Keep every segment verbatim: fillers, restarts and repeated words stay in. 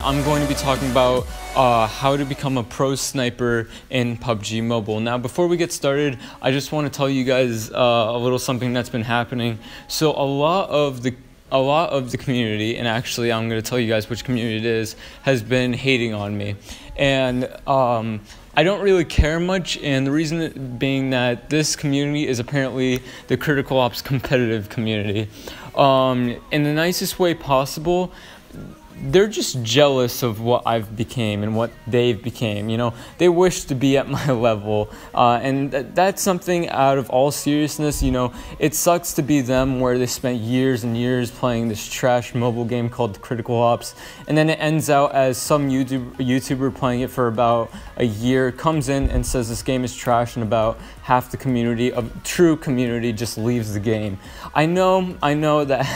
I'm going to be talking about uh, how to become a pro sniper in P U B G Mobile. Now, before we get started, I just want to tell you guys uh, a little something that's been happening. So a lot of the a lot of the community, and actually I'm going to tell you guys which community it is, has been hating on me. And um, I don't really care much, and the reason being that this community is apparently the Critical Ops competitive community. Um, in the nicest way possible, they're just jealous of what I've became and what they've became. You know, they wish to be at my level, uh, and th that's something out of all seriousness. You know, it sucks to be them, where they spent years and years playing this trash mobile game called Critical Ops, and then it ends out as some YouTube YouTuber playing it for about a year comes in and says this game is trash, and about half the community, of true community, just leaves the game. I know, I know that.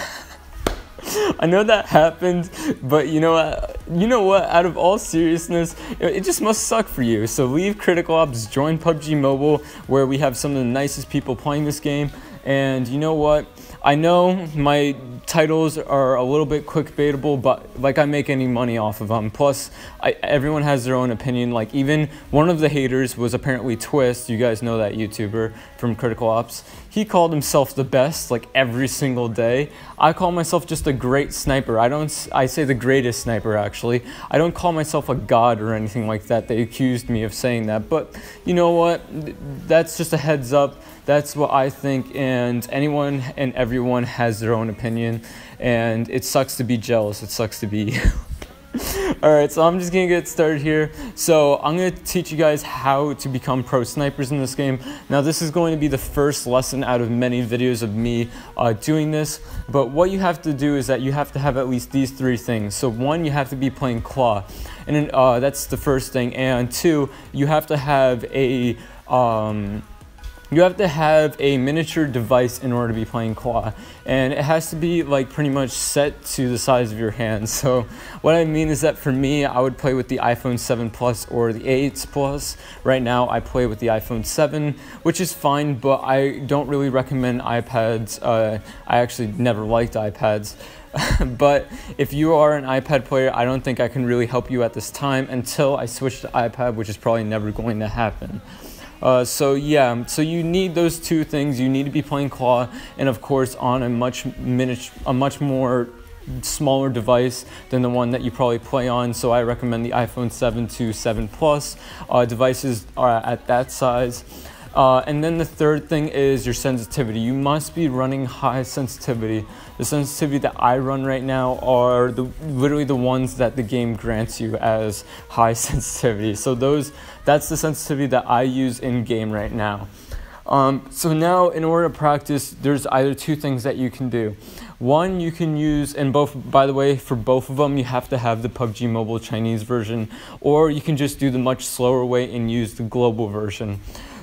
I know that happened, but you know what? You know what? Out of all seriousness, it just must suck for you. So leave Critical Ops, join P U B G Mobile, where we have some of the nicest people playing this game. And you know what? I know my titles are a little bit clickbaitable, but like I make any money off of them. Plus, I, everyone has their own opinion. Like even one of the haters was apparently Twist. You guys know that YouTuber from Critical Ops. He called himself the best like every single day. I call myself just a great sniper. I don't. I say the greatest sniper actually. I don't call myself a god or anything like that. They accused me of saying that, but you know what? That's just a heads up. That's what I think, and anyone and everyone has their own opinion, and it sucks to be jealous. It sucks to be you. Alright, so I'm just gonna get started here. So I'm gonna teach you guys how to become pro snipers in this game. Now this is going to be the first lesson out of many videos of me uh, doing this, but what you have to do is that you have to have at least these three things. So one, you have to be playing Claw, and then, uh, that's the first thing, and two, you have to have a um, You have to have a miniature device in order to be playing Claw, and it has to be like pretty much set to the size of your hand. So what I mean is that for me, I would play with the iPhone seven Plus or the eight Plus. Right now I play with the iPhone seven, which is fine, but I don't really recommend iPads. Uh, I actually never liked iPads. But if you are an iPad player, I don't think I can really help you at this time until I switch to iPad, which is probably never going to happen. Uh, so yeah, so you need those two things. You need to be playing Claw, and of course on a much miniature, a much more smaller device than the one that you probably play on. So I recommend the iPhone seven to seven Plus. Uh, devices are at that size. Uh, and then the third thing is your sensitivity. You must be running high sensitivity. The sensitivity that I run right now are the, literally the ones that the game grants you as high sensitivity. So those, that's the sensitivity that I use in game right now. Um, so now in order to practice, there's either two things that you can do. One, you can use, and both, by the way, for both of them, you have to have the P U B G Mobile Chinese version, or you can just do the much slower way and use the global version.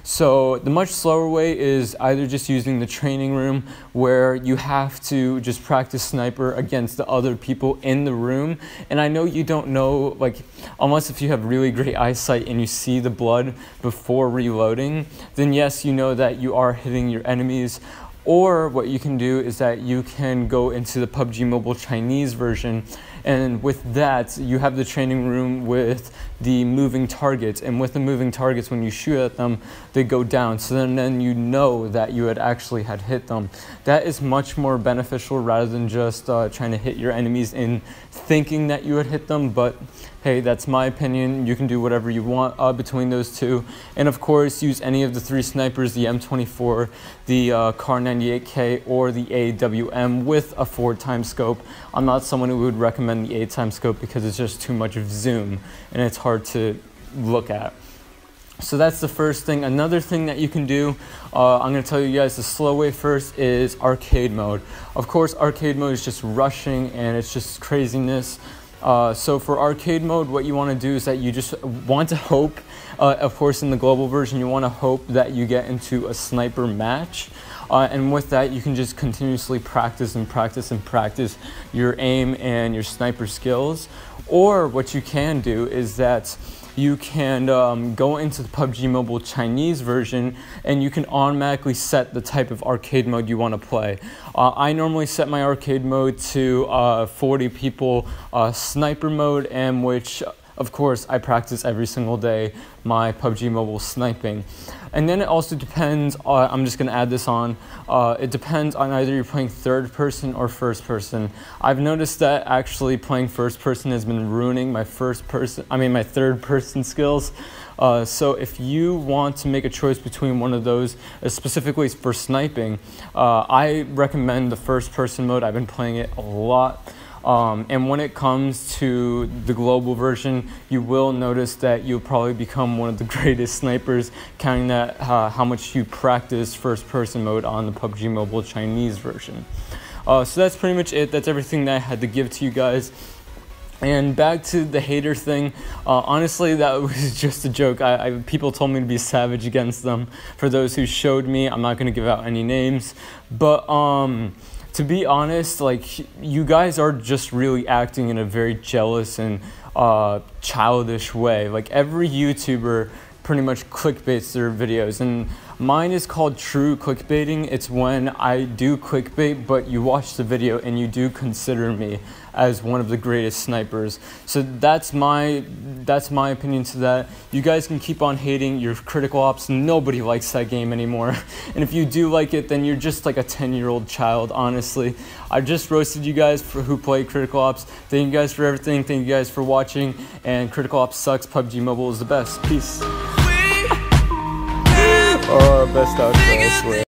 So the much slower way is either just using the training room, where you have to just practice sniper against the other people in the room. And I know you don't know, like, unless if you have really great eyesight and you see the blood before reloading, then yes, you know that you are hitting your enemies. Or what you can do is that you can go into the P U B G Mobile Chinese version, and with that you have the training room with the moving targets, and with the moving targets, when you shoot at them, they go down, so then, then you know that you had actually had hit them. That is much more beneficial rather than just uh, trying to hit your enemies in thinking that you had hit them. But hey, that's my opinion. You can do whatever you want uh, between those two. And of course, use any of the three snipers, the M twenty-four, the uh, Car ninety-eight K, or the A W M with a four times scope. I'm not someone who would recommend the eight times scope because it's just too much of zoom and it's hard to look at. So that's the first thing. Another thing that you can do, uh, I'm going to tell you guys the slow way first, is arcade mode. Of course, arcade mode is just rushing and it's just craziness. Uh, so for arcade mode, what you want to do is that you just want to hope, uh, of course in the global version, you want to hope that you get into a sniper match. Uh, and with that, you can just continuously practice and practice and practice your aim and your sniper skills. Or what you can do is that you can um, go into the P U B G Mobile Chinese version and you can automatically set the type of arcade mode you want to play. Uh, I normally set my arcade mode to uh, forty people uh, sniper mode, and which of course I practice every single day my P U B G Mobile sniping. And then it also depends, uh, I'm just going to add this on, uh, it depends on either you're playing third person or first person. I've noticed that actually playing first person has been ruining my first person, I mean my third person skills. Uh, so if you want to make a choice between one of those, uh, specifically for sniping, uh, I recommend the first person mode. I've been playing it a lot. Um, and when it comes to the global version, you will notice that you'll probably become one of the greatest snipers, counting that uh, how much you practice first person mode on the P U B G Mobile Chinese version. Uh, so that's pretty much it. That's everything that I had to give to you guys. And back to the hater thing, uh, honestly, that was just a joke. I, I, people told me to be savage against them. For those who showed me, I'm not going to give out any names, but um, to be honest, like, you guys are just really acting in a very jealous and uh, childish way. Like, every YouTuber pretty much clickbaits their videos, and mine is called true clickbaiting. It's when I do clickbait, but you watch the video and you do consider me as one of the greatest snipers. So that's my that's my opinion to that. You guys can keep on hating your Critical Ops. Nobody likes that game anymore. And if you do like it, then you're just like a ten year old child, honestly. I just roasted you guys for who play Critical Ops. Thank you guys for everything. Thank you guys for watching. And Critical Ops sucks. P U B G Mobile is the best. Peace. Oh, best outro, I swear.